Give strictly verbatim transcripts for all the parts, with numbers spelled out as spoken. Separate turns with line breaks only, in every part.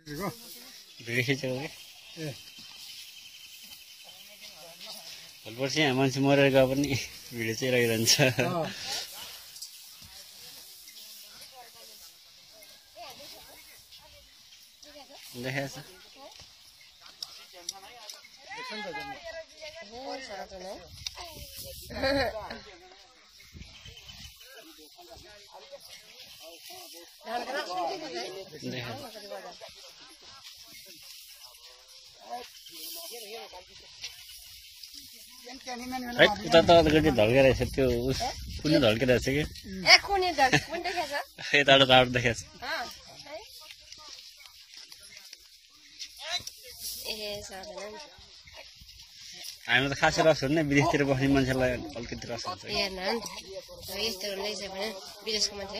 video खिचेको कि भोलिपर्सि यहाँ मान्छे मरेर गए पनि भिडियो चाहिँ रहिरहन्छ देखाएको छ उता त अलिकति ढल्किरहेछ त्यो उस कुनै ढल्किरहेछ कि यताबाट ताबाट देखाएको छ हामी त खासै रस हुन्न विदेशतिर बस्ने मान्छेलाई अलिकति रस हुन्छ
विदेशको मान्छे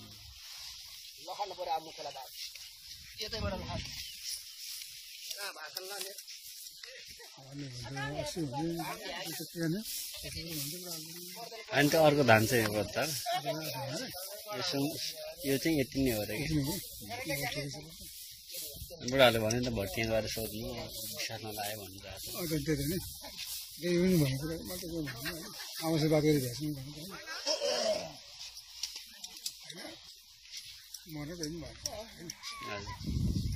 अनि त्यो अर्को धान चाहिँ हो त यो चाहिँ यति नै हो र कि बुढाहरूले भन्यो नि त भोटिया गएर सोध्नु विश्वासमा लाग्यो भन्नु